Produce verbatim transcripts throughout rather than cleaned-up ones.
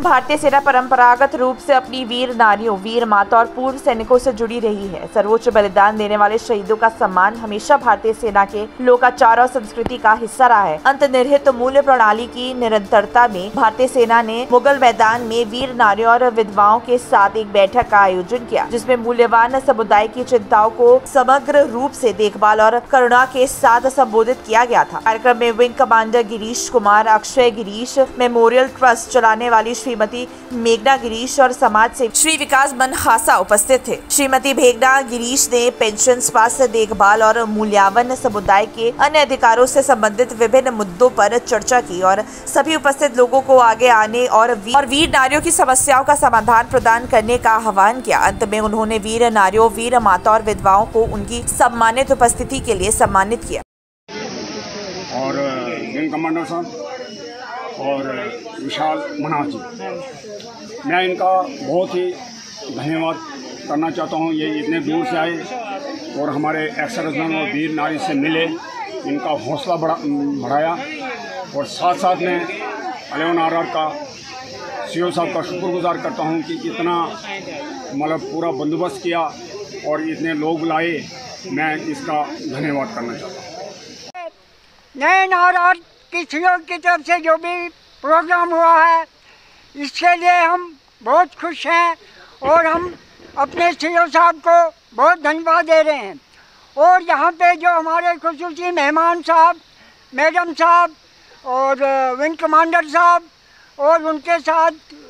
भारतीय सेना परंपरागत रूप से अपनी वीर नारियों, वीर माता और पूर्व सैनिकों से जुड़ी रही है। सर्वोच्च बलिदान देने वाले शहीदों का सम्मान हमेशा भारतीय सेना के लोकाचार और संस्कृति का हिस्सा रहा है। अंतर्निहित मूल्य प्रणाली की निरंतरता में भारतीय सेना ने मुगल मैदान में वीर नारियों और विधवाओं के साथ एक बैठक का आयोजन किया, जिसमें मूल्यवान समुदाय की चिंताओं को समग्र रूप से देखभाल और करुणा के साथ संबोधित किया गया था। कार्यक्रम में wing commander Girish Kumar, Akshay Girish memorial trust चलाने वाली श्रीमती मेघना गिरीश और समाज से श्री विकास मनहासा उपस्थित थे। श्रीमती मेघना गिरीश ने पेंशन, स्वास्थ्य देखभाल और मूल्यवान समुदाय के अन्य अधिकारों से संबंधित विभिन्न मुद्दों पर चर्चा की और सभी उपस्थित लोगों को आगे आने और वीर, और वीर नारियों की समस्याओं का समाधान प्रदान करने का आह्वान किया। अंत में उन्होंने वीर नारियों, वीर माता और विधवाओं को उनकी सम्मानित उपस्थिति के लिए सम्मानित किया। और विंग कमांडर साहब और विशाल मनाज जी, मैं इनका बहुत ही धन्यवाद करना चाहता हूँ। ये इतने दूर से आए और हमारे एक्स सर्विसमैन और वीर नारी से मिले, इनका हौसला बढ़ा बढ़ाया और साथ साथ में अलेवन आर आर का सीओ साहब का शुक्रगुजार करता हूँ कि इतना मतलब पूरा बंदोबस्त किया और इतने लोग बुलाए। मैं इसका धन्यवाद करना चाहता हूँ। नए आर आर की सीओ की तरफ से जो भी प्रोग्राम हुआ है, इसके लिए हम बहुत खुश हैं और हम अपने सीओ साहब को बहुत धन्यवाद दे रहे हैं। और यहाँ पे जो हमारे खुसूसी मेहमान साहब, मैडम साहब और विंग कमांडर साहब और उनके साथ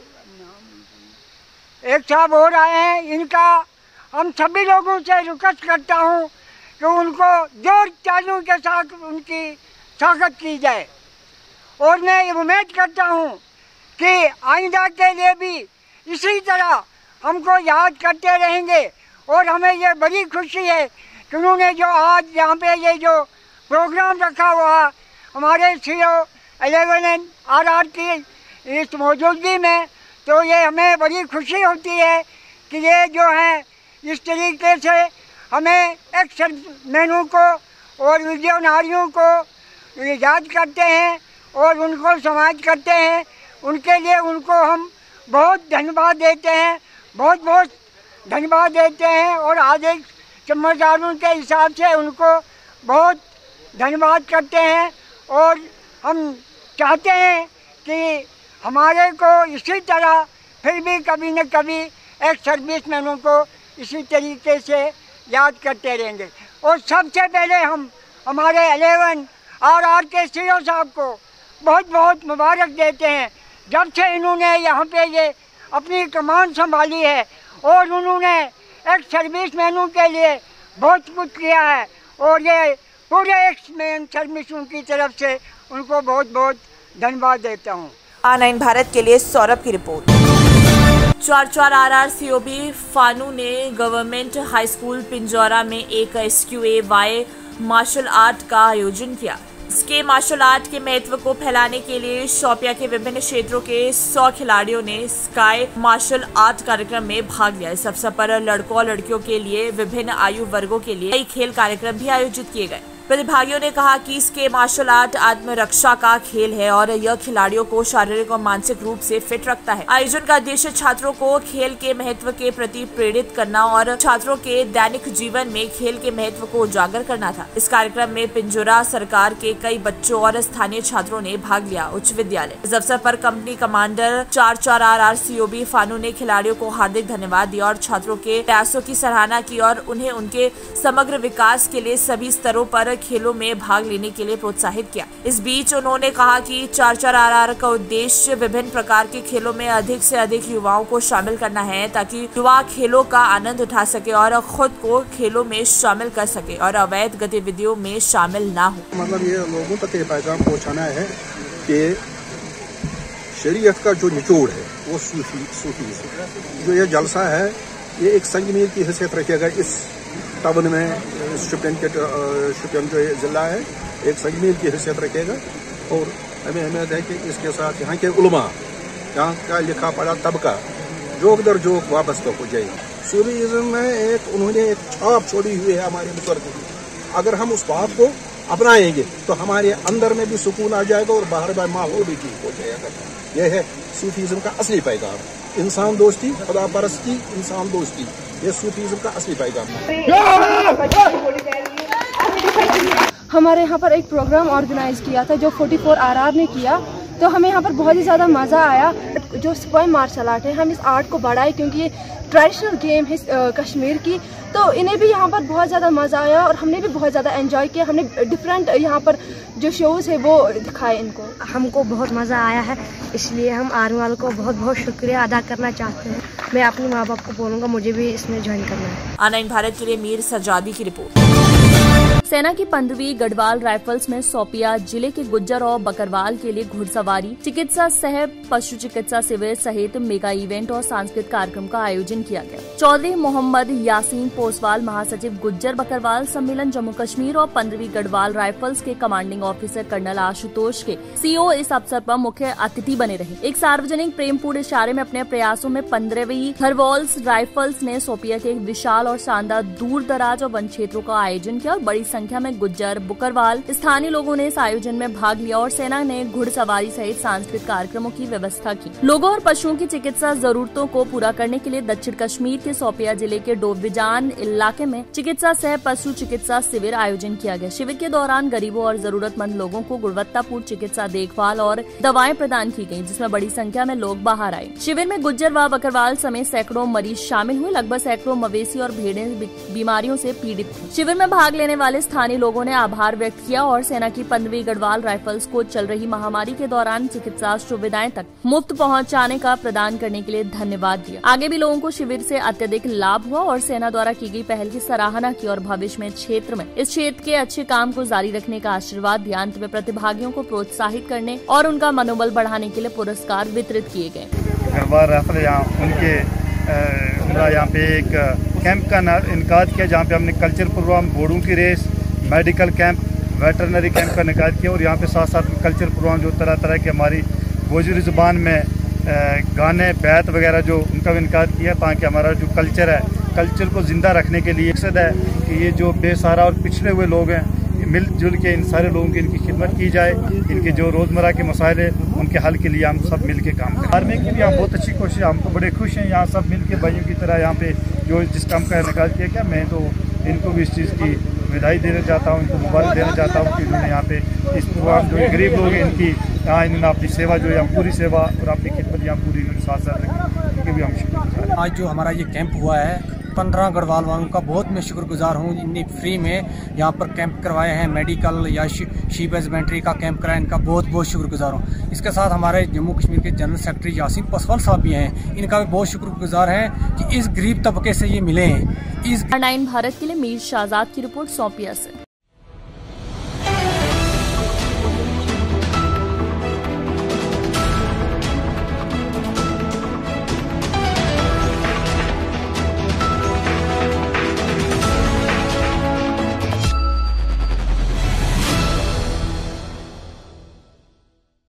एक साहब हो रहे हैं, इनका हम सभी लोगों से रिक्वेस्ट करता हूँ कि उनको जोर तालियों के साथ उनकी स्वागत की जाए। और मैं उम्मीद करता हूँ कि आइंदा के लिए भी इसी तरह हमको याद करते रहेंगे। और हमें ये बड़ी खुशी है कि उन्होंने जो आज यहाँ पे ये जो प्रोग्राम रखा हुआ हमारे C O eleven R R की इस मौजूदगी में, तो ये हमें बड़ी खुशी होती है कि ये जो है इस तरीके से हमें एक्स सर्विसमैनों को और वीर नारियों को याद करते हैं और उनको समाज करते हैं। उनके लिए उनको हम बहुत धन्यवाद देते हैं, बहुत बहुत धन्यवाद देते हैं और आगे जिम्मेदारों के हिसाब से उनको बहुत धन्यवाद करते हैं। और हम चाहते हैं कि हमारे को इसी तरह फिर भी कभी न कभी एक्स सर्विसमैनों को इसी तरीके से याद करते रहेंगे। और सबसे पहले हम हमारे एलेवन आर आर के सी ओ साहब को बहुत बहुत मुबारक देते हैं। जब से इन्होंने यहाँ पे ये अपनी कमान संभाली है और उन्होंने एक्स सर्विसमैनों के लिए बहुत कुछ किया है और ये पूरे एक्स मैन सर्विसों की तरफ से उनको बहुत बहुत धन्यवाद देता हूँ। आर नाइन भारत के लिए सौरभ की रिपोर्ट। चार चार R R C O B फानू ने गवर्नमेंट हाई स्कूल पिंजौरा में एक S Q A Y martial art का आयोजन किया। इसके मार्शल आर्ट के महत्व को फैलाने के लिए शोपियां के विभिन्न क्षेत्रों के सौ खिलाड़ियों ने स्काई मार्शल आर्ट कार्यक्रम में भाग लिया। इस अवसर पर लड़कों और लड़कियों के लिए विभिन्न आयु वर्गों के लिए कई खेल कार्यक्रम भी आयोजित किए गए। प्रतिभागियों ने कहा कि इसके मार्शल आर्ट आत्मरक्षा का खेल है और यह खिलाड़ियों को शारीरिक और मानसिक रूप से फिट रखता है। आयोजन का उद्देश्य छात्रों को खेल के महत्व के प्रति प्रेरित करना और छात्रों के दैनिक जीवन में खेल के महत्व को उजागर करना था। इस कार्यक्रम में पिंजौरा सरकार के कई बच्चों और स्थानीय छात्रों ने भाग लिया। उच्च विद्यालय इस अवसर पर कंपनी कमांडर चार चार R R C O B फानू ने खिलाड़ियों को हार्दिक धन्यवाद दिया और छात्रों के प्रयासों की सराहना की और उन्हें उनके समग्र विकास के लिए सभी स्तरों पर खेलों में भाग लेने के लिए प्रोत्साहित किया। इस बीच उन्होंने कहा कि चार चार आर आर का उद्देश्य विभिन्न प्रकार के खेलों में अधिक से अधिक युवाओं को शामिल करना है ताकि युवा खेलों का आनंद उठा सके और खुद को खेलों में शामिल कर सके और अवैध गतिविधियों में शामिल ना हो। मतलब ये लोगों तक ये पैगाम पहुँचाना है कि शरीयत का जो निचोड़ है वो सूफी सूफी जो ये जलसा है ये एक संगमीर की हैसियत रखेगा। इस टाउन में शुपियन के शुपियन जो ज़िला है एक संगमीर की हैसियत रखेगा और हमें उम्मीद है कि इसके साथ यहाँ के उलमा, यहाँ का लिखा पढ़ा तबका जोक दर जोक वाबस्ता हो जाएगी। सूफीज़्म में एक उन्होंने एक छाप छोड़ी हुई है हमारे मुसर की। अगर हम उस बात को अपनाएंगे तो हमारे अंदर में भी सुकून आ जाएगा और बाहर का माहौल भी ठीक हो जाएगा। यह है सूफीज़्म का असली पैगाम, इंसान दोस्ती, खुदा परस्ती, इंसान दोस्ती, ये सूफीज़्म का असली पैगाम है। हमारे यहाँ पर एक प्रोग्राम ऑर्गेनाइज किया था जो चौवालीस आर आर ने किया, तो हमें यहाँ पर बहुत ही ज़्यादा मज़ा आया। जो सिपाही मार्शल आर्ट है, हम इस आर्ट को बढ़ाए क्योंकि ये ट्रेडिशनल गेम है कश्मीर की, तो इन्हें भी यहाँ पर बहुत ज़्यादा मज़ा आया और हमने भी बहुत ज़्यादा एंजॉय किया। हमने डिफरेंट यहाँ पर जो शोज़ है वो दिखाए इनको। हमको बहुत मज़ा आया है, इसलिए हम आर्मी वालों को बहुत बहुत शुक्रिया अदा करना चाहते हैं। मैं अपने माँ बाप को बोलूँगा मुझे भी इसमें ज्वाइन करना है। ऑनलाइन भारत के लिए मीर सजादी की रिपोर्ट। सेना की पंद्रहवीं गढ़वाल राइफल्स में सोपिया जिले के गुज्जर और बकरवाल के लिए घुड़सवारी, चिकित्सा सह पशु चिकित्सा शिविर सहित मेगा इवेंट और सांस्कृतिक कार्यक्रम का आयोजन किया गया। चौधरी मोहम्मद यासीन पोसवाल, महासचिव गुज्जर बकरवाल सम्मेलन जम्मू कश्मीर और पंद्रहवीं गढ़वाल राइफल्स के कमांडिंग ऑफिसर कर्नल आशुतोष के सीओ इस अवसर पर मुख्य अतिथि बने रहे। एक सार्वजनिक प्रेमपूर्ण इशारे में अपने प्रयासों में पंद्रहवीं गढ़वाल्स राइफल्स ने सोपिया के एक विशाल और शानदार दूर दराज और वन क्षेत्रों का आयोजन किया और बड़ी संख्या में गुज्जर बुकरवाल स्थानीय लोगों ने इस आयोजन में भाग लिया और सेना ने घुड़सवारी सहित सांस्कृतिक कार्यक्रमों की व्यवस्था की। लोगों और पशुओं की चिकित्सा जरूरतों को पूरा करने के लिए दक्षिण कश्मीर के सोपिया जिले के डोबिजान इलाके में चिकित्सा सह पशु चिकित्सा शिविर आयोजन किया गया। शिविर के दौरान गरीबों और जरूरतमंद लोगों को गुणवत्तापूर्ण चिकित्सा देखभाल और दवाएं प्रदान की गयी, जिसमें बड़ी संख्या में लोग बाहर आए। शिविर में गुज्जर व बकरवाल समेत सैकड़ों मरीज शामिल हुए। लगभग सैकड़ों मवेशी और भेड़ें बीमारियों से पीड़ित थी। शिविर में भाग लेने वाले स्थानीय लोगों ने आभार व्यक्त किया और सेना की पंद्रहवीं गढ़वाल राइफल्स को चल रही महामारी के दौरान चिकित्सा सुविधाएं तक मुफ्त पहुंचाने का प्रदान करने के लिए धन्यवाद दिया। आगे भी लोगों को शिविर से अत्यधिक लाभ हुआ और सेना द्वारा की गई पहल की सराहना की और भविष्य में क्षेत्र में इस क्षेत्र के अच्छे काम को जारी रखने का आशीर्वाद दिया। अंत में प्रतिभागियों को प्रोत्साहित करने और उनका मनोबल बढ़ाने के लिए पुरस्कार वितरित किए गए। गढ़वाल राइफल यहाँ उनके यहाँ पे एक कैंप का इनकाद किया, जहाँ पे हमने कल्चर प्रोग्राम, घोड़ों की रेस, मेडिकल कैंप, वेटरनरी कैंप का इनकाद किया और यहाँ पे साथ साथ कल्चर प्रोग्राम जो तरह तरह के हमारी गोजरी ज़ुबान में गाने, बैत वगैरह जो उनका भी इनकाद किया, ताकि हमारा जो कल्चर है, कल्चर को ज़िंदा रखने के लिए मकसद है कि ये जो बेसहारा और पिछड़े हुए लोग हैं, मिलजुल के इन सारे लोगों की इनकी खिदमत की जाए। इनके जो रोज़मर्रा के मसाइल है उनके हल के लिए हम सब मिल के काम करें। आर्मी की भी यहाँ बहुत अच्छी कोशिश है, हम तो बड़े खुश हैं यहाँ सब मिल के भाइयों की तरह यहाँ पे जो जिस काम का इनकाद किया गया। मैं तो इनको भी इस चीज़ की बधाई देना चाहता हूँ, इनको मुबारक देना चाहता हूँ कि उन्होंने यहाँ पे इस प्रोग्राम जो गरीब लोग हैं इनकी यहाँ इन्होंने अपनी सेवा जो है पूरी सेवा और अपनी खिदमत यहाँ पूरी इन्होंने साथ साथ रखी, इनके भी हम शुक्रिया। आज जो हमारा ये कैंप हुआ है, पंद्रह गढ़वाल वालों का बहुत मैं शुक्रगुजार हूँ। इनने फ्री में यहाँ पर कैंप करवाए हैं, मेडिकल या शीप हस्बेंड्री का कैंप कराया, इनका बहुत बहुत शुक्रगुजार हूँ। इसके साथ हमारे जम्मू कश्मीर के जनरल सेक्रेटरी यासीन पोसवाल साहब भी हैं, इनका भी बहुत शुक्रगुजार हैं कि इस गरीब तबके से ये मिले हैं। इस ऑनलाइन भारत के लिए मीर शाहजाद की रिपोर्ट सोपिया से।